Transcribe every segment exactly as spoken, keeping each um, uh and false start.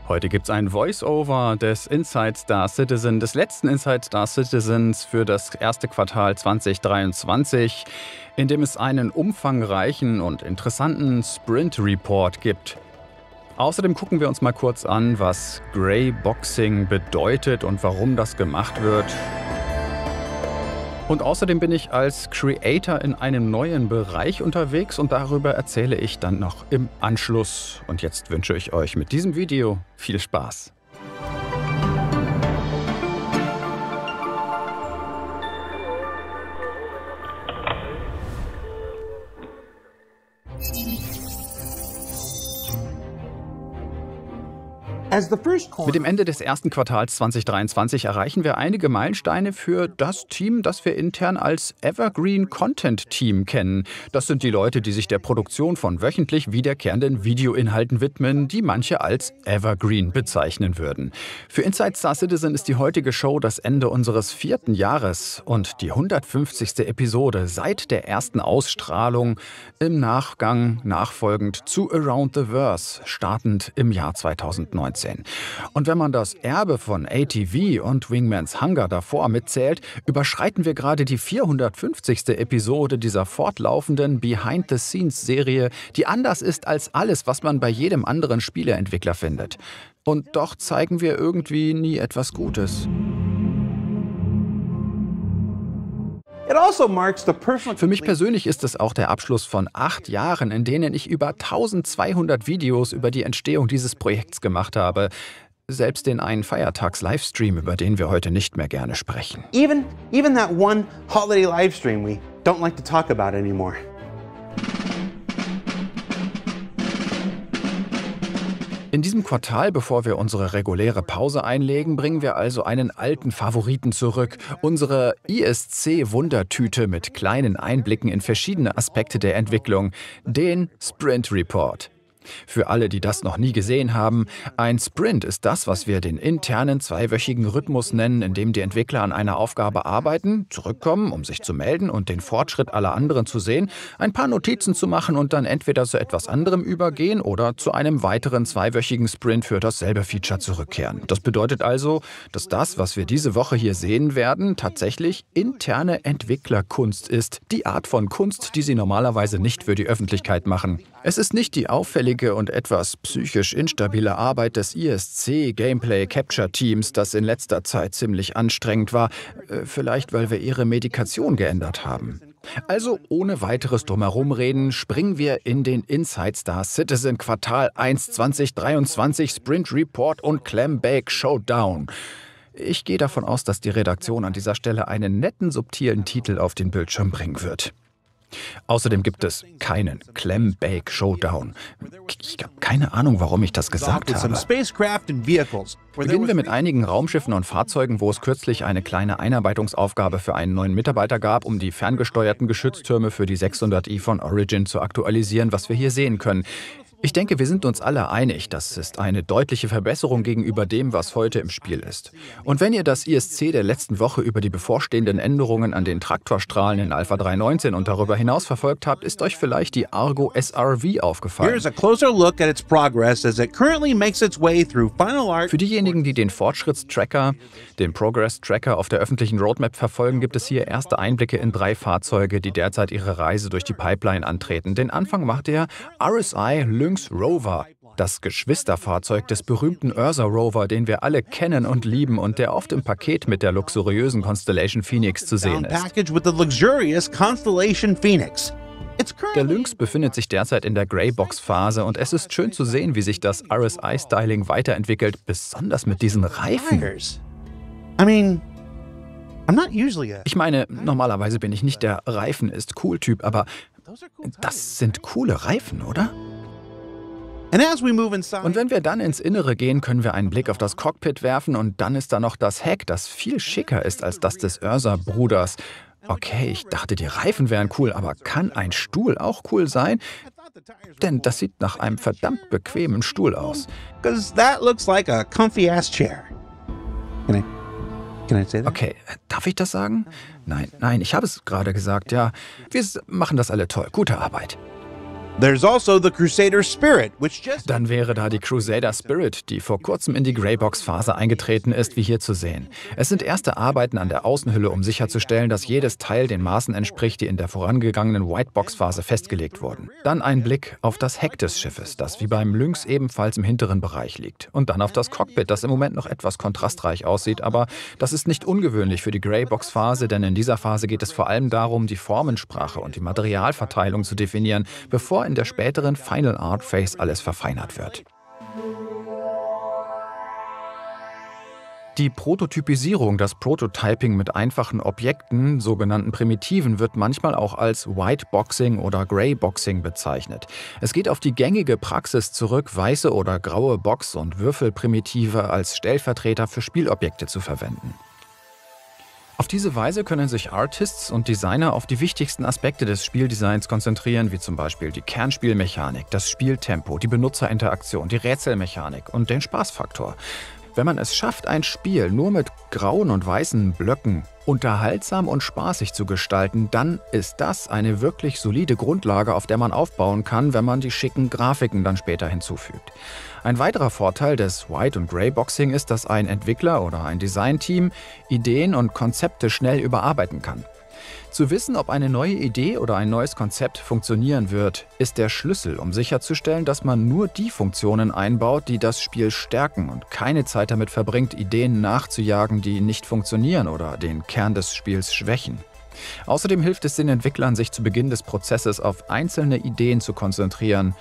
Heute gibt es ein Voice-Over des Inside Star Citizen, des letzten Inside Star Citizens für das erste Quartal zwanzig dreiundzwanzig, in dem es einen umfangreichen und interessanten Sprint-Report gibt. Außerdem gucken wir uns mal kurz an, was Greyboxing bedeutet und warum das gemacht wird. Und außerdem bin ich als Creator in einem neuen Bereich unterwegs und darüber erzähle ich dann noch im Anschluss. Und jetzt wünsche ich euch mit diesem Video viel Spaß. Mit dem Ende des ersten Quartals zwanzig dreiundzwanzig erreichen wir einige Meilensteine für das Team, das wir intern als Evergreen Content Team kennen. Das sind die Leute, die sich der Produktion von wöchentlich wiederkehrenden Videoinhalten widmen, die manche als Evergreen bezeichnen würden. Für Inside Star Citizen ist die heutige Show das Ende unseres vierten Jahres und die hundertfünfzigste Episode seit der ersten Ausstrahlung im Nachgang nachfolgend zu Around the Verse, startend im Jahr zweitausendneunzehn. Und wenn man das Erbe von A T V und Wingman's Hunger davor mitzählt, überschreiten wir gerade die vierhundertfünfzigste Episode dieser fortlaufenden Behind-the-Scenes-Serie, die anders ist als alles, was man bei jedem anderen Spieleentwickler findet. Und doch zeigen wir irgendwie nie etwas Gutes. Für mich persönlich ist es auch der Abschluss von acht Jahren, in denen ich über eintausendzweihundert Videos über die Entstehung dieses Projekts gemacht habe. Selbst den einen Feiertags-Livestream, über den wir heute nicht mehr gerne sprechen. Even, even that one holiday livestream we don't like to talk about anymore. In diesem Quartal, bevor wir unsere reguläre Pause einlegen, bringen wir also einen alten Favoriten zurück. Unsere I S C-Wundertüte mit kleinen Einblicken in verschiedene Aspekte der Entwicklung, den Sprint Report. Für alle, die das noch nie gesehen haben, ein Sprint ist das, was wir den internen zweiwöchigen Rhythmus nennen, in dem die Entwickler an einer Aufgabe arbeiten, zurückkommen, um sich zu melden und den Fortschritt aller anderen zu sehen, ein paar Notizen zu machen und dann entweder zu etwas anderem übergehen oder zu einem weiteren zweiwöchigen Sprint für dasselbe Feature zurückkehren. Das bedeutet also, dass das, was wir diese Woche hier sehen werden, tatsächlich interne Entwicklerkunst ist. Die Art von Kunst, die sie normalerweise nicht für die Öffentlichkeit machen. Es ist nicht die auffällige und etwas psychisch instabile Arbeit des I S C Gameplay Capture Teams, das in letzter Zeit ziemlich anstrengend war, vielleicht weil wir ihre Medikation geändert haben. Also ohne weiteres Drumherumreden springen wir in den Inside Star Citizen Quartal eins zwanzig dreiundzwanzig Sprint Report und Clambake Showdown. Ich gehe davon aus, dass die Redaktion an dieser Stelle einen netten, subtilen Titel auf den Bildschirm bringen wird. Außerdem gibt es keinen Clambake Showdown. Ich habe keine Ahnung, warum ich das gesagt habe. Beginnen wir mit einigen Raumschiffen und Fahrzeugen, wo es kürzlich eine kleine Einarbeitungsaufgabe für einen neuen Mitarbeiter gab, um die ferngesteuerten Geschütztürme für die sechshundert i von Origin zu aktualisieren, was wir hier sehen können. Ich denke, wir sind uns alle einig, das ist eine deutliche Verbesserung gegenüber dem, was heute im Spiel ist. Und wenn ihr das I S C der letzten Woche über die bevorstehenden Änderungen an den Traktorstrahlen in Alpha drei Punkt neunzehn und darüber hinaus verfolgt habt, ist euch vielleicht die Argo S R V aufgefallen. Für diejenigen, die den Fortschrittstracker, den Progress-Tracker auf der öffentlichen Roadmap verfolgen, gibt es hier erste Einblicke in drei Fahrzeuge, die derzeit ihre Reise durch die Pipeline antreten. Den Anfang macht der R S I Lynx Rover, das Geschwisterfahrzeug des berühmten Ursa Rover, den wir alle kennen und lieben und der oft im Paket mit der luxuriösen Constellation Phoenix zu sehen ist. Der Lynx befindet sich derzeit in der Greybox-Phase und es ist schön zu sehen, wie sich das R S I-Styling weiterentwickelt, besonders mit diesen Reifen. Ich meine, normalerweise bin ich nicht der Reifen-ist-cool-Typ, aber das sind coole Reifen, oder? Und wenn wir dann ins Innere gehen, können wir einen Blick auf das Cockpit werfen und dann ist da noch das Heck, das viel schicker ist als das des Ursa-Bruders. Okay, ich dachte, die Reifen wären cool, aber kann ein Stuhl auch cool sein? Denn das sieht nach einem verdammt bequemen Stuhl aus. Okay, darf ich das sagen? Nein, nein, ich habe es gerade gesagt, ja. Wir machen das alle toll. Gute Arbeit. There's also the Crusader Spirit, which just Dann wäre da die Crusader Spirit, die vor kurzem in die Greybox-Phase eingetreten ist, wie hier zu sehen. Es sind erste Arbeiten an der Außenhülle, um sicherzustellen, dass jedes Teil den Maßen entspricht, die in der vorangegangenen Whitebox-Phase festgelegt wurden. Dann ein Blick auf das Heck des Schiffes, das wie beim Lynx ebenfalls im hinteren Bereich liegt. Und dann auf das Cockpit, das im Moment noch etwas kontrastreich aussieht, aber das ist nicht ungewöhnlich für die Greybox-Phase, denn in dieser Phase geht es vor allem darum, die Formensprache und die Materialverteilung zu definieren, bevor in der späteren Final Art Phase alles verfeinert wird. Die Prototypisierung, das Prototyping mit einfachen Objekten, sogenannten Primitiven, wird manchmal auch als Whiteboxing oder Greyboxing bezeichnet. Es geht auf die gängige Praxis zurück, weiße oder graue Box- und Würfelprimitive als Stellvertreter für Spielobjekte zu verwenden. Auf diese Weise können sich Artists und Designer auf die wichtigsten Aspekte des Spieldesigns konzentrieren, wie zum Beispiel die Kernspielmechanik, das Spieltempo, die Benutzerinteraktion, die Rätselmechanik und den Spaßfaktor. Wenn man es schafft, ein Spiel nur mit grauen und weißen Blöcken unterhaltsam und spaßig zu gestalten, dann ist das eine wirklich solide Grundlage, auf der man aufbauen kann, wenn man die schicken Grafiken dann später hinzufügt. Ein weiterer Vorteil des White- und Greyboxing ist, dass ein Entwickler oder ein Designteam Ideen und Konzepte schnell überarbeiten kann. Zu wissen, ob eine neue Idee oder ein neues Konzept funktionieren wird, ist der Schlüssel, um sicherzustellen, dass man nur die Funktionen einbaut, die das Spiel stärken und keine Zeit damit verbringt, Ideen nachzujagen, die nicht funktionieren oder den Kern des Spiels schwächen. Außerdem hilft es den Entwicklern, sich zu Beginn des Prozesses auf einzelne Ideen zu konzentrieren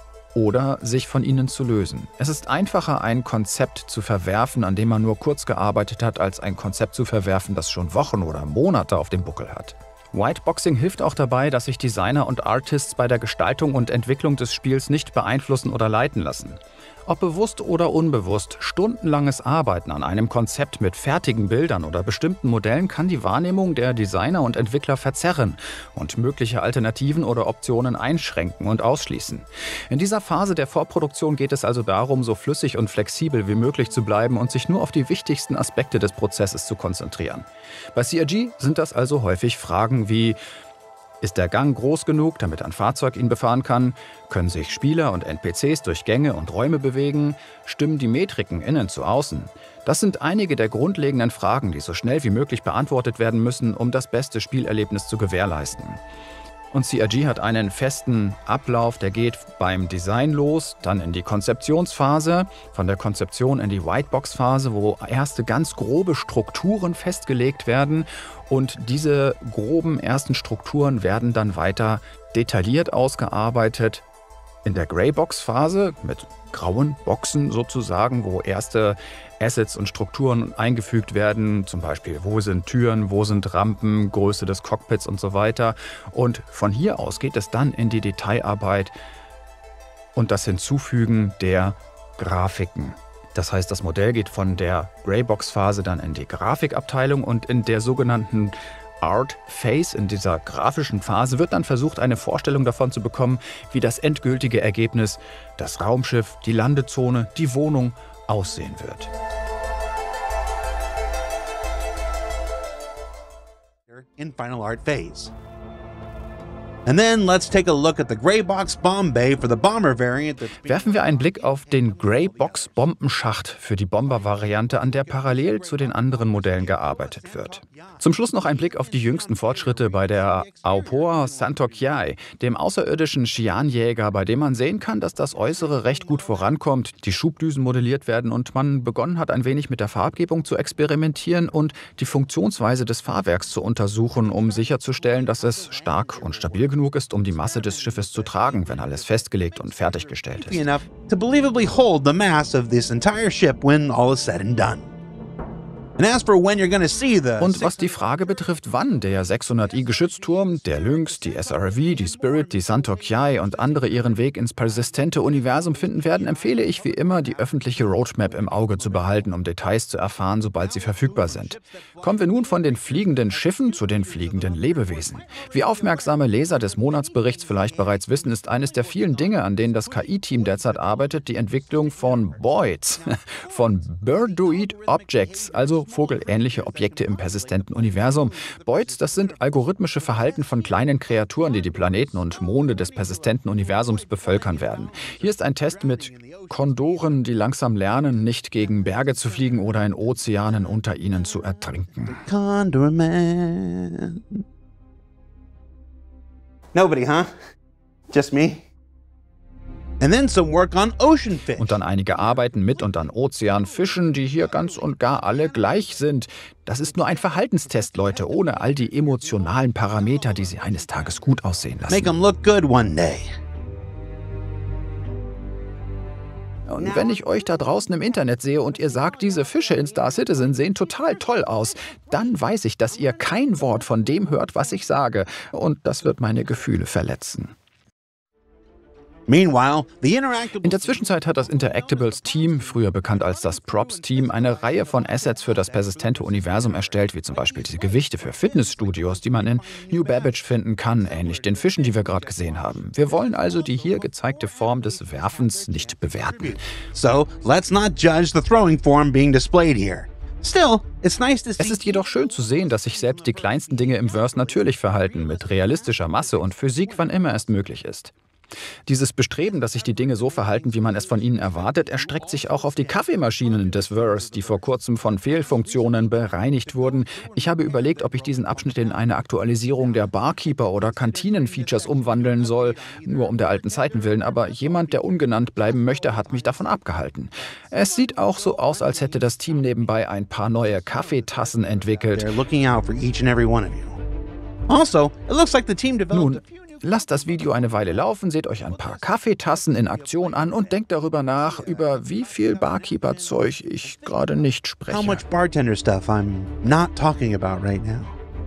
oder sich von ihnen zu lösen. Es ist einfacher, ein Konzept zu verwerfen, an dem man nur kurz gearbeitet hat, als ein Konzept zu verwerfen, das schon Wochen oder Monate auf dem Buckel hat. Whiteboxing hilft auch dabei, dass sich Designer und Artists bei der Gestaltung und Entwicklung des Spiels nicht beeinflussen oder leiten lassen. Ob bewusst oder unbewusst, stundenlanges Arbeiten an einem Konzept mit fertigen Bildern oder bestimmten Modellen kann die Wahrnehmung der Designer und Entwickler verzerren und mögliche Alternativen oder Optionen einschränken und ausschließen. In dieser Phase der Vorproduktion geht es also darum, so flüssig und flexibel wie möglich zu bleiben und sich nur auf die wichtigsten Aspekte des Prozesses zu konzentrieren. Bei C R G sind das also häufig Fragen wie: Ist der Gang groß genug, damit ein Fahrzeug ihn befahren kann? Können sich Spieler und N P Cs durch Gänge und Räume bewegen? Stimmen die Metriken innen zu außen? Das sind einige der grundlegenden Fragen, die so schnell wie möglich beantwortet werden müssen, um das beste Spielerlebnis zu gewährleisten. Und C R G hat einen festen Ablauf, der geht beim Design los, dann in die Konzeptionsphase, von der Konzeption in die Whitebox-Phase, wo erste ganz grobe Strukturen festgelegt werden. Und diese groben ersten Strukturen werden dann weiter detailliert ausgearbeitet in der Greybox-Phase mit grauen Boxen sozusagen, wo erste Assets und Strukturen eingefügt werden, zum Beispiel wo sind Türen, wo sind Rampen, Größe des Cockpits und so weiter. Und von hier aus geht es dann in die Detailarbeit und das Hinzufügen der Grafiken. Das heißt, das Modell geht von der Greybox-Phase dann in die Grafikabteilung und in der sogenannten Art Phase, in dieser grafischen Phase, wird dann versucht, eine Vorstellung davon zu bekommen, wie das endgültige Ergebnis, das Raumschiff, die Landezone, die Wohnung aussehen wird. In Final Art Phase. And then let's take a look at the Greybox Bomb Bay for the bomber variant. Werfen wir einen Blick auf den Greybox Bombenschacht für die Bomber-Variante, an der parallel zu den anderen Modellen gearbeitet wird. Zum Schluss noch ein Blick auf die jüngsten Fortschritte bei der Aopoa Santokyai, dem außerirdischen Xi'an-Jäger, bei dem man sehen kann, dass das Äußere recht gut vorankommt, die Schubdüsen modelliert werden und man begonnen hat, ein wenig mit der Farbgebung zu experimentieren und die Funktionsweise des Fahrwerks zu untersuchen, um sicherzustellen, dass es stark und stabil genug ist, um die Masse des Schiffes zu tragen, wenn alles festgelegt und fertiggestellt ist. Enough to believably hold the mass of this entire ship when all is said and done. And as for when you're gonna see the Und was die Frage betrifft, wann der sechshundert I Geschützturm, der Lynx, die S R V, die Spirit, die Santokyai und andere ihren Weg ins persistente Universum finden werden, empfehle ich wie immer, die öffentliche Roadmap im Auge zu behalten, um Details zu erfahren, sobald sie verfügbar sind. Kommen wir nun von den fliegenden Schiffen zu den fliegenden Lebewesen. Wie aufmerksame Leser des Monatsberichts vielleicht bereits wissen, ist eines der vielen Dinge, an denen das K I-Team derzeit arbeitet, die Entwicklung von B O I Ds, von Birdoid Objects, also vogelähnliche Objekte im persistenten Universum. Boids, das sind algorithmische Verhalten von kleinen Kreaturen, die die Planeten und Monde des persistenten Universums bevölkern werden. Hier ist ein Test mit Kondoren, die langsam lernen, nicht gegen Berge zu fliegen oder in Ozeanen unter ihnen zu ertrinken. Condor Man. Nobody, huh? Just me? And then some work on ocean fish. Und dann einige Arbeiten mit und an Ozeanfischen, die hier ganz und gar alle gleich sind. Das ist nur ein Verhaltenstest, Leute, ohne all die emotionalen Parameter, die sie eines Tages gut aussehen lassen. Make them look good one day. Und wenn ich euch da draußen im Internet sehe und ihr sagt, diese Fische in Star Citizen sehen total toll aus, dann weiß ich, dass ihr kein Wort von dem hört, was ich sage. Und das wird meine Gefühle verletzen. Meanwhile, the Interactables In der Zwischenzeit hat das Interactables-Team, früher bekannt als das Props-Team, eine Reihe von Assets für das persistente Universum erstellt, wie zum Beispiel diese Gewichte für Fitnessstudios, die man in New Babbage finden kann, ähnlich den Fischen, die wir gerade gesehen haben. Wir wollen also die hier gezeigte Form des Werfens nicht bewerten. So, let's not judge the throwing form being displayed here. Still, it's nice to see. Es ist jedoch schön zu sehen, dass sich selbst die kleinsten Dinge im Verse natürlich verhalten, mit realistischer Masse und Physik, wann immer es möglich ist. Dieses Bestreben, dass sich die Dinge so verhalten, wie man es von ihnen erwartet, erstreckt sich auch auf die Kaffeemaschinen des Verse, die vor kurzem von Fehlfunktionen bereinigt wurden. Ich habe überlegt, ob ich diesen Abschnitt in eine Aktualisierung der Barkeeper- oder Kantinen-Features umwandeln soll, nur um der alten Zeiten willen, aber jemand, der ungenannt bleiben möchte, hat mich davon abgehalten. Es sieht auch so aus, als hätte das Team nebenbei ein paar neue Kaffeetassen entwickelt. They're looking out for each and every one of you. Also, it looks like the team developed Nun, a few new lasst das Video eine Weile laufen, seht euch ein paar Kaffeetassen in Aktion an und denkt darüber nach, über wie viel Barkeeper-Zeug ich gerade nicht how spreche. much bartender stuff I'm not talking about right now.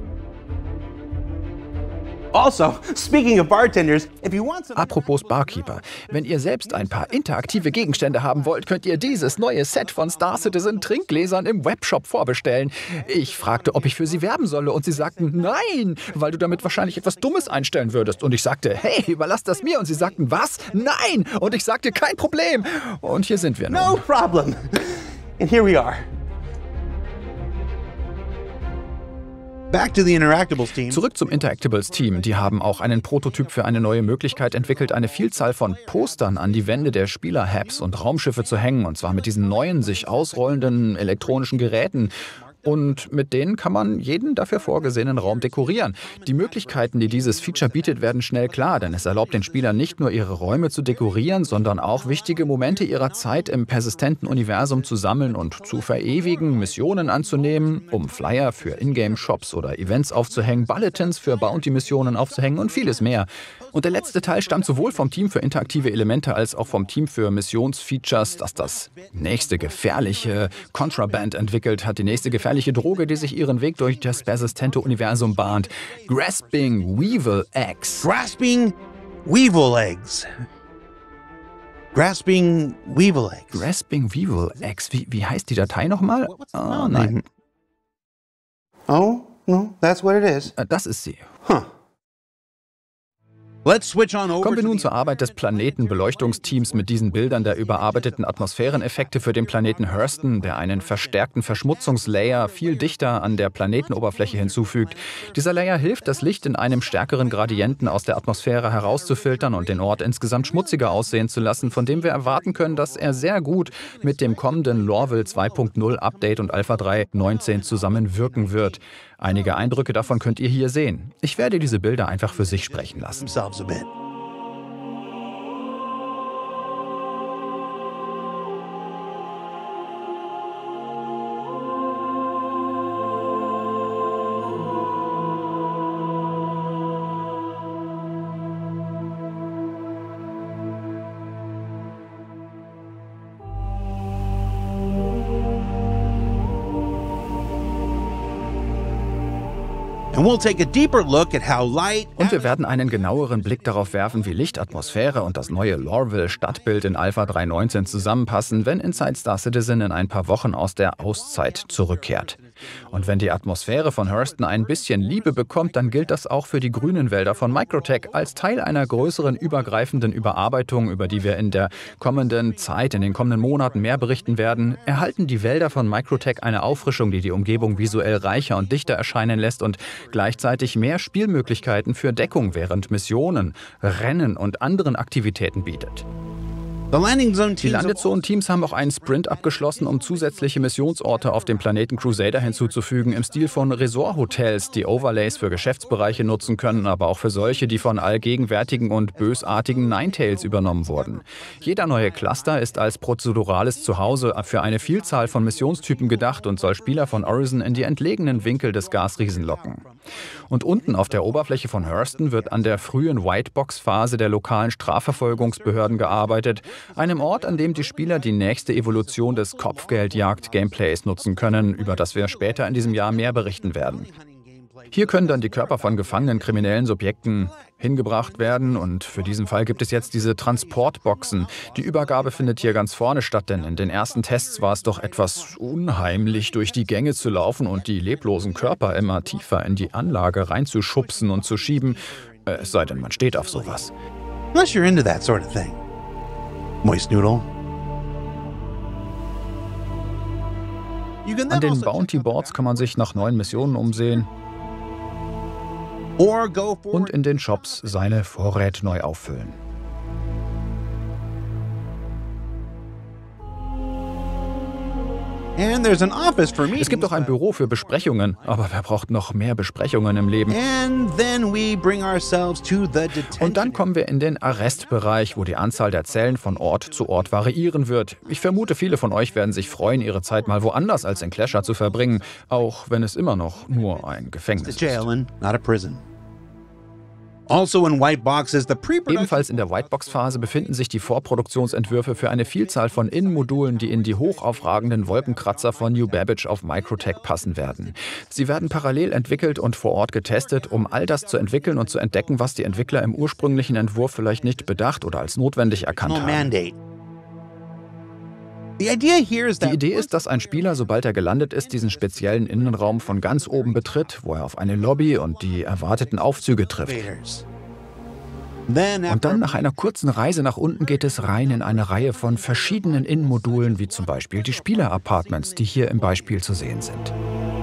Also, speaking of bartenders, if you want some Apropos Barkeeper, wenn ihr selbst ein paar interaktive Gegenstände haben wollt, könnt ihr dieses neue Set von Star Citizen Trinkgläsern im Webshop vorbestellen. Ich fragte, ob ich für sie werben solle und sie sagten, nein, weil du damit wahrscheinlich etwas Dummes einstellen würdest. Und ich sagte, hey, überlass das mir. Und sie sagten, was? Nein! Und ich sagte, kein Problem. Und hier sind wir nun. No problem. And here we are. Back to the Interactables team. Zurück zum Interactables-Team. Die haben auch einen Prototyp für eine neue Möglichkeit entwickelt, eine Vielzahl von Postern an die Wände der Spieler-Hubs und Raumschiffe zu hängen. Und zwar mit diesen neuen, sich ausrollenden elektronischen Geräten. Und mit denen kann man jeden dafür vorgesehenen Raum dekorieren. Die Möglichkeiten, die dieses Feature bietet, werden schnell klar, denn es erlaubt den Spielern nicht nur ihre Räume zu dekorieren, sondern auch wichtige Momente ihrer Zeit im persistenten Universum zu sammeln und zu verewigen, Missionen anzunehmen, um Flyer für Ingame-Shops oder Events aufzuhängen, Bulletins für Bounty-Missionen aufzuhängen und vieles mehr. Und der letzte Teil stammt sowohl vom Team für interaktive Elemente als auch vom Team für Missionsfeatures, das das nächste gefährliche Contraband entwickelt hat, die nächste gefährliche Droge, die sich ihren Weg durch das persistente Universum bahnt. Grasping Weevil Eggs. Grasping Weevil Eggs. Grasping Weevil Eggs. Grasping Weevil Eggs. Wie, wie heißt die Datei nochmal? Ah, nein. Oh, no, that's what it is. Äh, Das ist sie. Huh. Let's switch on over Kommen wir to nun the- zur Arbeit des Planetenbeleuchtungsteams mit diesen Bildern der überarbeiteten Atmosphäreneffekte für den Planeten Hurston, der einen verstärkten Verschmutzungslayer viel dichter an der Planetenoberfläche hinzufügt. Dieser Layer hilft, das Licht in einem stärkeren Gradienten aus der Atmosphäre herauszufiltern und den Ort insgesamt schmutziger aussehen zu lassen, von dem wir erwarten können, dass er sehr gut mit dem kommenden Lorville zwei Punkt null Update und Alpha drei Punkt neunzehn zusammenwirken wird. Einige Eindrücke davon könnt ihr hier sehen. Ich werde diese Bilder einfach für sich sprechen lassen. themselves a bit. And we'll take a deeper look at how light Und wir werden einen genaueren Blick darauf werfen, wie Licht, Atmosphäre und das neue Lorville-Stadtbild in Alpha drei Punkt neunzehn zusammenpassen, wenn Inside Star Citizen in ein paar Wochen aus der Auszeit zurückkehrt. Und wenn die Atmosphäre von Hurston ein bisschen Liebe bekommt, dann gilt das auch für die grünen Wälder von Microtech. Als Teil einer größeren übergreifenden Überarbeitung, über die wir in der kommenden Zeit, in den kommenden Monaten mehr berichten werden, erhalten die Wälder von Microtech eine Auffrischung, die die Umgebung visuell reicher und dichter erscheinen lässt und gleichzeitig mehr Spielmöglichkeiten für Deckung während Missionen, Rennen und anderen Aktivitäten bietet. Die Landezone-Teams haben auch einen Sprint abgeschlossen, um zusätzliche Missionsorte auf dem Planeten Crusader hinzuzufügen, im Stil von Resort-Hotels, die Overlays für Geschäftsbereiche nutzen können, aber auch für solche, die von allgegenwärtigen und bösartigen Ninetales übernommen wurden. Jeder neue Cluster ist als prozedurales Zuhause für eine Vielzahl von Missionstypen gedacht und soll Spieler von Orison in die entlegenen Winkel des Gasriesen locken. Und unten auf der Oberfläche von Hurston wird an der frühen Whitebox-Phase der lokalen Strafverfolgungsbehörden gearbeitet, einem Ort, an dem die Spieler die nächste Evolution des Kopfgeldjagd-Gameplays nutzen können, über das wir später in diesem Jahr mehr berichten werden. Hier können dann die Körper von gefangenen kriminellen Subjekten hingebracht werden und für diesen Fall gibt es jetzt diese Transportboxen. Die Übergabe findet hier ganz vorne statt, denn in den ersten Tests war es doch etwas unheimlich, durch die Gänge zu laufen und die leblosen Körper immer tiefer in die Anlage reinzuschubsen und zu schieben. Äh, es sei denn, man steht auf sowas. Unless you're into that sort of thing. Moist Noodle. An den Bounty Boards kann man sich nach neuen Missionen umsehen und in den Shops seine Vorräte neu auffüllen. Es gibt auch ein Büro für Besprechungen, aber wer braucht noch mehr Besprechungen im Leben? Und dann kommen wir in den Arrestbereich, wo die Anzahl der Zellen von Ort zu Ort variieren wird. Ich vermute, viele von euch werden sich freuen, ihre Zeit mal woanders als in Clasher zu verbringen, auch wenn es immer noch nur ein Gefängnis ist. Ebenfalls in der Whitebox-Phase befinden sich die Vorproduktionsentwürfe für eine Vielzahl von Innenmodulen, die in die hochaufragenden Wolkenkratzer von New Babbage auf Microtech passen werden. Sie werden parallel entwickelt und vor Ort getestet, um all das zu entwickeln und zu entdecken, was die Entwickler im ursprünglichen Entwurf vielleicht nicht bedacht oder als notwendig erkannt haben. Die Idee ist, dass ein Spieler, sobald er gelandet ist, diesen speziellen Innenraum von ganz oben betritt, wo er auf eine Lobby und die erwarteten Aufzüge trifft. Und dann nach einer kurzen Reise nach unten geht es rein in eine Reihe von verschiedenen Innenmodulen, wie zum Beispiel die Spieler-Apartments, die hier im Beispiel zu sehen sind.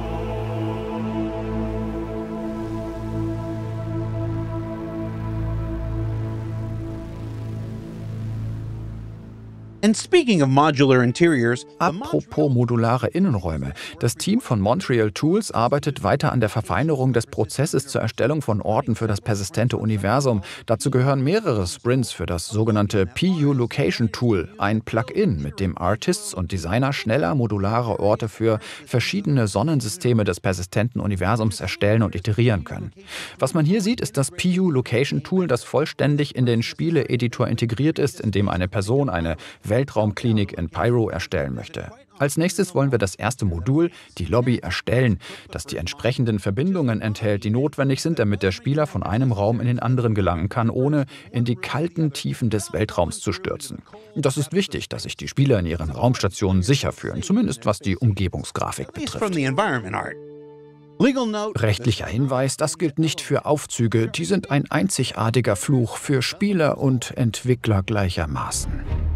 And speaking of modular interiors, Apropos modulare Innenräume. Das Team von Montreal Tools arbeitet weiter an der Verfeinerung des Prozesses zur Erstellung von Orten für das persistente Universum. Dazu gehören mehrere Sprints für das sogenannte P U Location Tool, ein Plugin, mit dem Artists und Designer schneller modulare Orte für verschiedene Sonnensysteme des persistenten Universums erstellen und iterieren können. Was man hier sieht, ist das P U Location Tool, das vollständig in den Spiele-Editor integriert ist, in dem eine Person eine Weltraumklinik in Pyro erstellen möchte. Als nächstes wollen wir das erste Modul, die Lobby, erstellen, das die entsprechenden Verbindungen enthält, die notwendig sind, damit der Spieler von einem Raum in den anderen gelangen kann, ohne in die kalten Tiefen des Weltraums zu stürzen. Das ist wichtig, dass sich die Spieler in ihren Raumstationen sicher fühlen, zumindest was die Umgebungsgrafik betrifft. Rechtlicher Hinweis, das gilt nicht für Aufzüge, die sind ein einzigartiger Fluch für Spieler und Entwickler gleichermaßen.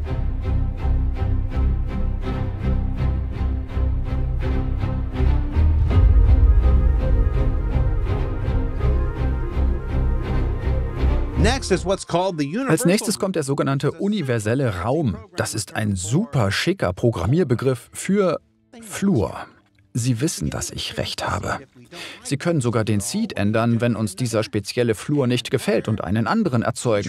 Als nächstes kommt der sogenannte universelle Raum. Das ist ein super schicker Programmierbegriff für Flur. Sie wissen, dass ich recht habe. Sie können sogar den Seed ändern, wenn uns dieser spezielle Flur nicht gefällt und einen anderen erzeugen.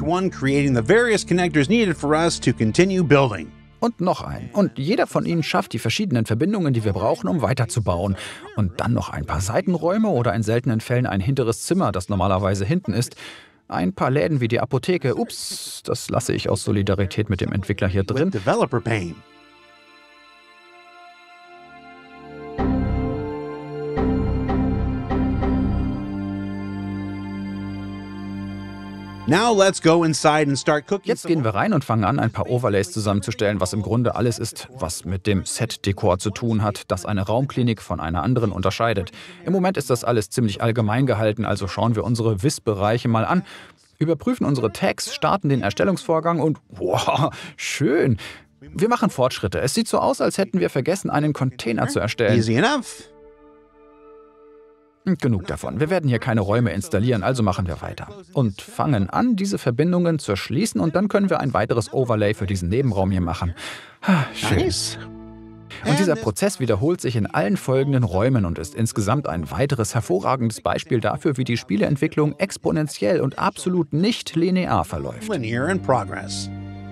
Und noch einen. Und jeder von ihnen schafft die verschiedenen Verbindungen, die wir brauchen, um weiterzubauen. Und dann noch ein paar Seitenräume oder in seltenen Fällen ein hinteres Zimmer, das normalerweise hinten ist. Ein paar Läden wie die Apotheke. Ups, das lasse ich aus Solidarität mit dem Entwickler hier drin. Now let's go inside and start cooking. Jetzt gehen wir rein und fangen an, ein paar Overlays zusammenzustellen, was im Grunde alles ist, was mit dem Set-Dekor zu tun hat, das eine Raumklinik von einer anderen unterscheidet. Im Moment ist das alles ziemlich allgemein gehalten, also schauen wir unsere W I S-Bereiche mal an, überprüfen unsere Tags, starten den Erstellungsvorgang und wow, schön. Wir machen Fortschritte. Es sieht so aus, als hätten wir vergessen, einen Container zu erstellen. Easy enough. Genug davon. Wir werden hier keine Räume installieren, also machen wir weiter. Und fangen an, diese Verbindungen zu schließen und dann können wir ein weiteres Overlay für diesen Nebenraum hier machen. Schön. Nice. Und dieser Prozess wiederholt sich in allen folgenden Räumen und ist insgesamt ein weiteres hervorragendes Beispiel dafür, wie die Spieleentwicklung exponentiell und absolut nicht linear verläuft. Linear in progress.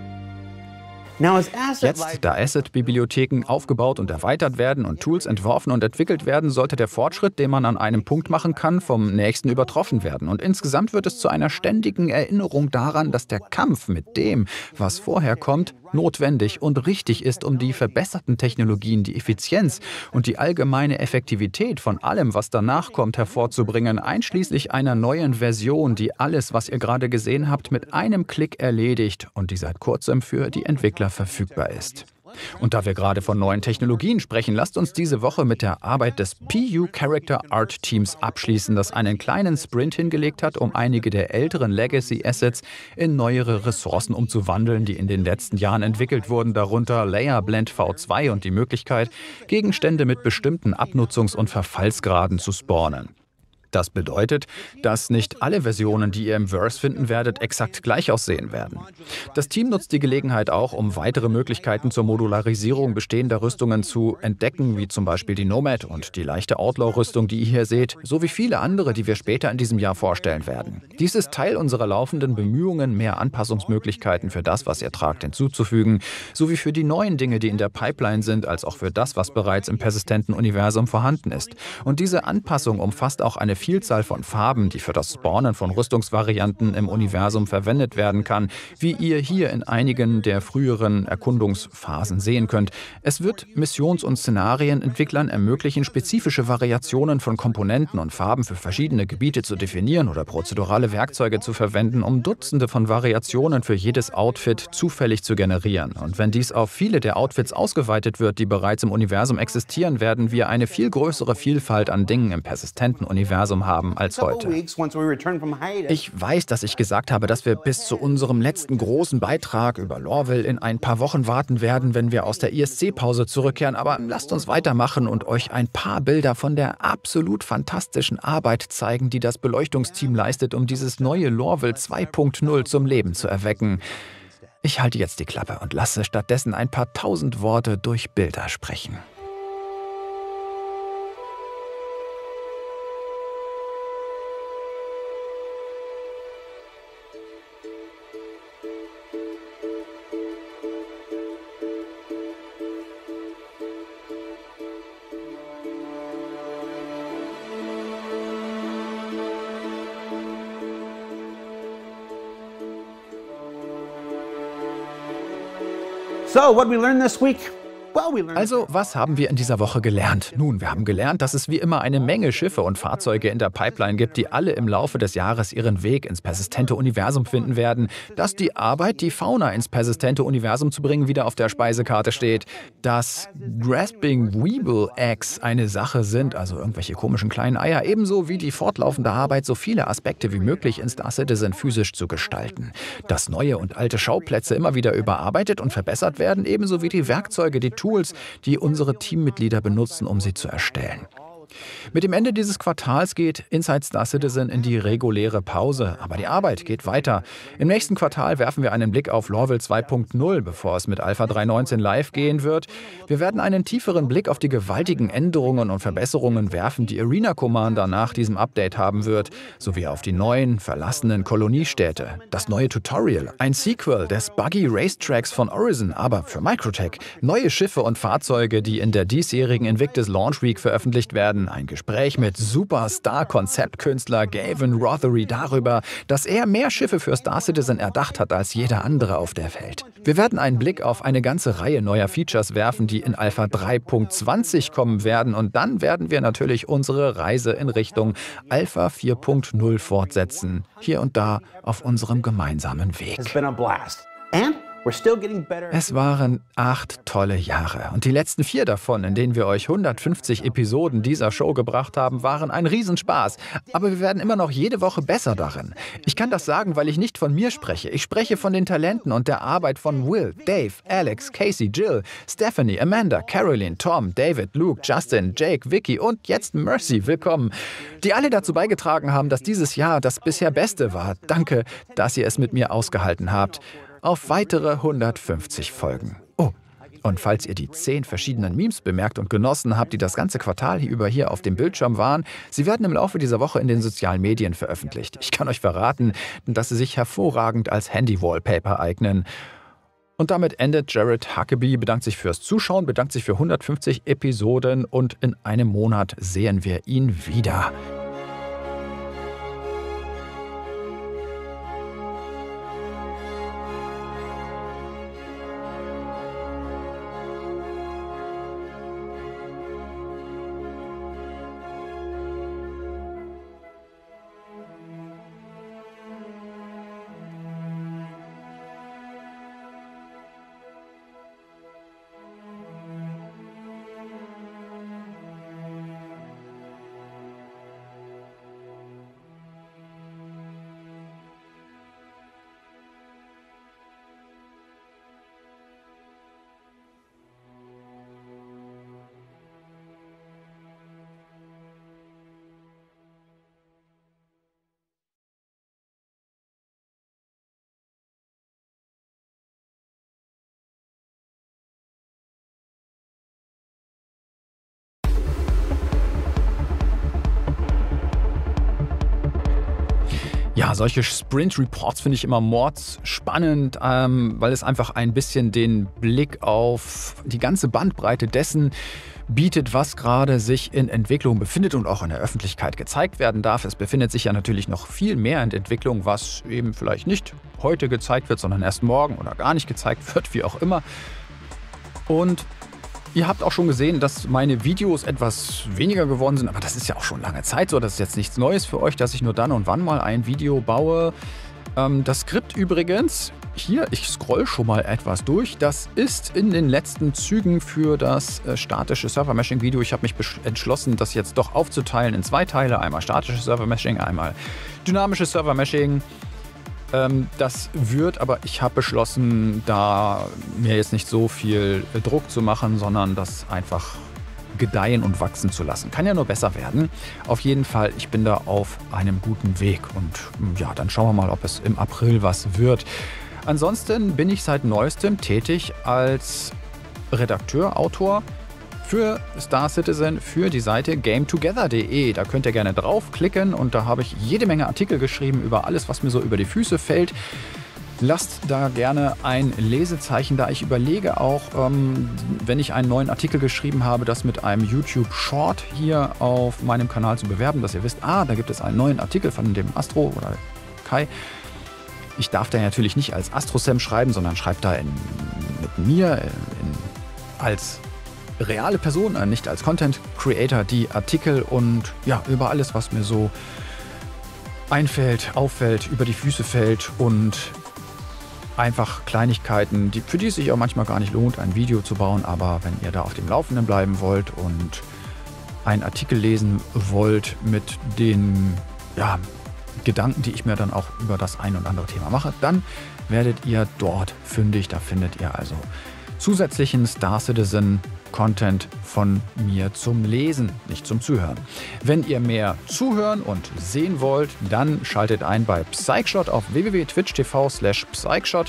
Jetzt, da Asset-Bibliotheken aufgebaut und erweitert werden und Tools entworfen und entwickelt werden, sollte der Fortschritt, den man an einem Punkt machen kann, vom nächsten übertroffen werden. Und insgesamt wird es zu einer ständigen Erinnerung daran, dass der Kampf mit dem, was vorher kommt, notwendig und richtig ist, um die verbesserten Technologien, die Effizienz und die allgemeine Effektivität von allem, was danach kommt, hervorzubringen, einschließlich einer neuen Version, die alles, was ihr gerade gesehen habt, mit einem Klick erledigt und die seit kurzem für die Entwickler verfügbar ist. Und da wir gerade von neuen Technologien sprechen, lasst uns diese Woche mit der Arbeit des P U Character Art Teams abschließen, das einen kleinen Sprint hingelegt hat, um einige der älteren Legacy Assets in neuere Ressourcen umzuwandeln, die in den letzten Jahren entwickelt wurden, darunter Layer Blend V zwei und die Möglichkeit, Gegenstände mit bestimmten Abnutzungs- und Verfallsgraden zu spawnen. Das bedeutet, dass nicht alle Versionen, die ihr im Verse finden werdet, exakt gleich aussehen werden. Das Team nutzt die Gelegenheit auch, um weitere Möglichkeiten zur Modularisierung bestehender Rüstungen zu entdecken, wie zum Beispiel die Nomad und die leichte Outlaw-Rüstung, die ihr hier seht, sowie viele andere, die wir später in diesem Jahr vorstellen werden. Dies ist Teil unserer laufenden Bemühungen, mehr Anpassungsmöglichkeiten für das, was ihr tragt, hinzuzufügen, sowie für die neuen Dinge, die in der Pipeline sind, als auch für das, was bereits im persistenten Universum vorhanden ist. Und diese Anpassung umfasst auch eine Vielzahl von Farben, die für das Spawnen von Rüstungsvarianten im Universum verwendet werden kann, wie ihr hier in einigen der früheren Erkundungsphasen sehen könnt. Es wird Missions- und Szenarienentwicklern ermöglichen, spezifische Variationen von Komponenten und Farben für verschiedene Gebiete zu definieren oder prozedurale Werkzeuge zu verwenden, um Dutzende von Variationen für jedes Outfit zufällig zu generieren. Und wenn dies auf viele der Outfits ausgeweitet wird, die bereits im Universum existieren, werden wir eine viel größere Vielfalt an Dingen im persistenten Universum haben als heute. Ich weiß, dass ich gesagt habe, dass wir bis zu unserem letzten großen Beitrag über Lorville in ein paar Wochen warten werden, wenn wir aus der I S C-Pause zurückkehren, aber lasst uns weitermachen und euch ein paar Bilder von der absolut fantastischen Arbeit zeigen, die das Beleuchtungsteam leistet, um dieses neue Lorville zwei Punkt null zum Leben zu erwecken. Ich halte jetzt die Klappe und lasse stattdessen ein paar tausend Worte durch Bilder sprechen. So, what we learned this week? Also, was haben wir in dieser Woche gelernt? Nun, wir haben gelernt, dass es wie immer eine Menge Schiffe und Fahrzeuge in der Pipeline gibt, die alle im Laufe des Jahres ihren Weg ins persistente Universum finden werden, dass die Arbeit, die Fauna ins persistente Universum zu bringen, wieder auf der Speisekarte steht, dass Grasping Weeble Eggs eine Sache sind, also irgendwelche komischen kleinen Eier, ebenso wie die fortlaufende Arbeit, so viele Aspekte wie möglich in Star Citizen physisch zu gestalten, dass neue und alte Schauplätze immer wieder überarbeitet und verbessert werden, ebenso wie die Werkzeuge, die Tools, die unsere Teammitglieder benutzen, um sie zu erstellen. Mit dem Ende dieses Quartals geht Inside Star Citizen in die reguläre Pause, aber die Arbeit geht weiter. Im nächsten Quartal werfen wir einen Blick auf Lorville zwei Punkt null, bevor es mit Alpha drei Punkt neunzehn live gehen wird. Wir werden einen tieferen Blick auf die gewaltigen Änderungen und Verbesserungen werfen, die Arena Commander nach diesem Update haben wird, sowie auf die neuen, verlassenen Koloniestädte, das neue Tutorial, ein Sequel des Buggy Racetracks von Horizon, aber für Microtech, neue Schiffe und Fahrzeuge, die in der diesjährigen Invictus Launch Week veröffentlicht werden, werden. Ein Gespräch mit Superstar-Konzeptkünstler Gavin Rothery darüber, dass er mehr Schiffe für Star Citizen erdacht hat als jeder andere auf der Welt. Wir werden einen Blick auf eine ganze Reihe neuer Features werfen, die in Alpha drei Punkt zwanzig kommen werden. Und dann werden wir natürlich unsere Reise in Richtung Alpha vier Punkt null fortsetzen. Hier und da auf unserem gemeinsamen Weg. Es waren acht tolle Jahre und die letzten vier davon, in denen wir euch hundertfünfzig Episoden dieser Show gebracht haben, waren ein Riesenspaß. Aber wir werden immer noch jede Woche besser darin. Ich kann das sagen, weil ich nicht von mir spreche. Ich spreche von den Talenten und der Arbeit von Will, Dave, Alex, Casey, Jill, Stephanie, Amanda, Caroline, Tom, David, Luke, Justin, Jake, Vicky und jetzt Mercy. Willkommen. Die alle dazu beigetragen haben, dass dieses Jahr das bisher Beste war. Danke, dass ihr es mit mir ausgehalten habt. Auf weitere hundertfünfzig Folgen. Oh, und falls ihr die zehn verschiedenen Memes bemerkt und genossen habt, die das ganze Quartal hier über hier auf dem Bildschirm waren, sie werden im Laufe dieser Woche in den sozialen Medien veröffentlicht. Ich kann euch verraten, dass sie sich hervorragend als Handy-Wallpaper eignen. Und damit endet Jared Huckabee, bedankt sich fürs Zuschauen, bedankt sich für hundertfünfzig Episoden und in einem Monat sehen wir ihn wieder. Ja, solche Sprint-Reports finde ich immer mordspannend, ähm, weil es einfach ein bisschen den Blick auf die ganze Bandbreite dessen bietet, was gerade sich in Entwicklung befindet und auch in der Öffentlichkeit gezeigt werden darf. Es befindet sich ja natürlich noch viel mehr in Entwicklung, was eben vielleicht nicht heute gezeigt wird, sondern erst morgen oder gar nicht gezeigt wird, wie auch immer. Und ihr habt auch schon gesehen, dass meine Videos etwas weniger geworden sind, aber das ist ja auch schon lange Zeit so. Das ist jetzt nichts Neues für euch, dass ich nur dann und wann mal ein Video baue. Ähm, das Skript übrigens, hier, ich scroll schon mal etwas durch, das ist in den letzten Zügen für das äh, statische Server-Meshing-Video. Ich habe mich entschlossen, das jetzt doch aufzuteilen in zwei Teile. Einmal statisches Server-Meshing, einmal dynamisches Server-Meshing. Das wird, aber ich habe beschlossen, da mir jetzt nicht so viel Druck zu machen, sondern das einfach gedeihen und wachsen zu lassen. Kann ja nur besser werden. Auf jeden Fall, ich bin da auf einem guten Weg und ja, dann schauen wir mal, ob es im April was wird. Ansonsten bin ich seit neuestem tätig als Redakteur, Autor für Star Citizen, für die Seite game together punkt de. Da könnt ihr gerne draufklicken und da habe ich jede Menge Artikel geschrieben über alles, was mir so über die Füße fällt. Lasst da gerne ein Lesezeichen da. Ich überlege auch, ähm, wenn ich einen neuen Artikel geschrieben habe, das mit einem YouTube-Short hier auf meinem Kanal zu bewerben, dass ihr wisst, ah, da gibt es einen neuen Artikel von dem Astro oder Kai. Ich darf da natürlich nicht als AstroSam schreiben, sondern schreibt da in, mit mir in, als reale Person, nicht als Content Creator, die Artikel und ja, über alles, was mir so einfällt, auffällt, über die Füße fällt und einfach Kleinigkeiten, die, für die es sich auch manchmal gar nicht lohnt, ein Video zu bauen, aber wenn ihr da auf dem Laufenden bleiben wollt und einen Artikel lesen wollt mit den ja, Gedanken, die ich mir dann auch über das ein und andere Thema mache, dann werdet ihr dort fündig. Da findet ihr also zusätzlichen Star Citizen Content von mir zum Lesen, nicht zum Zuhören. Wenn ihr mehr zuhören und sehen wollt, dann schaltet ein bei Psychshot auf w w w punkt twitch punkt t v slash psychshot.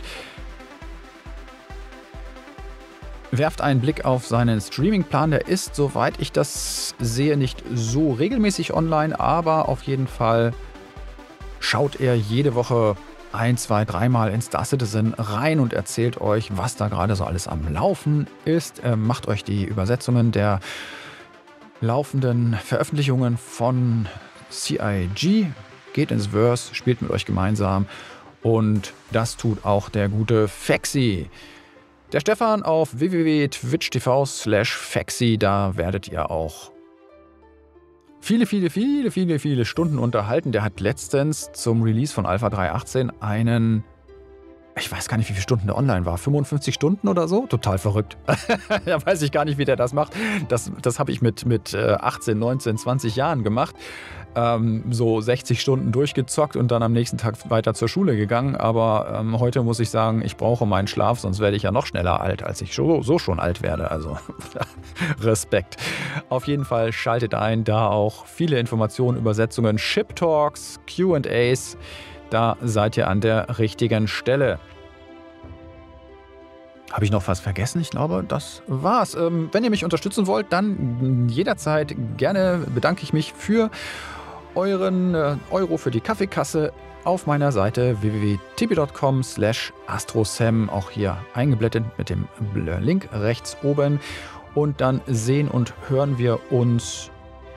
Werft einen Blick auf seinen Streamingplan. Der ist, soweit ich das sehe, nicht so regelmäßig online, aber auf jeden Fall schaut er jede Woche ein, zwei, dreimal in Star Citizen rein und erzählt euch, was da gerade so alles am Laufen ist. Er macht euch die Übersetzungen der laufenden Veröffentlichungen von C I G. Geht ins Verse, spielt mit euch gemeinsam. Und das tut auch der gute Fexi. Der Stefan auf w w w punkt twitch punkt t v slash fexi. Da werdet ihr auch viele, viele, viele, viele, viele Stunden unterhalten. Der hat letztens zum Release von Alpha drei Punkt achtzehn einen, ich weiß gar nicht, wie viele Stunden der online war, fünfundfünfzig Stunden oder so? Total verrückt. Da weiß ich gar nicht, wie der das macht. Das, das habe ich mit, mit achtzehn, neunzehn, zwanzig Jahren gemacht. Ähm, so sechzig Stunden durchgezockt und dann am nächsten Tag weiter zur Schule gegangen. Aber ähm, heute muss ich sagen, ich brauche meinen Schlaf, sonst werde ich ja noch schneller alt, als ich so, so schon alt werde. Also Respekt. Auf jeden Fall schaltet ein, da auch viele Informationen, Übersetzungen, Ship Talks, Q and A's. Da seid ihr an der richtigen Stelle. Habe ich noch was vergessen? Ich glaube, das war's. Ähm, wenn ihr mich unterstützen wollt, dann jederzeit gerne bedanke ich mich für euren äh, Euro für die Kaffeekasse auf meiner Seite w w w punkt tibi punkt com slash astrosam, auch hier eingeblendet mit dem Link rechts oben. Und dann sehen und hören wir uns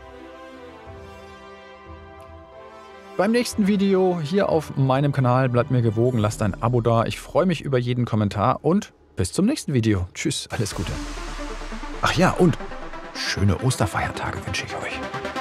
beim nächsten Video hier auf meinem Kanal. Bleibt mir gewogen, lasst ein Abo da. Ich freue mich über jeden Kommentar und bis zum nächsten Video. Tschüss, alles Gute. Ach ja, und schöne Osterfeiertage wünsche ich euch.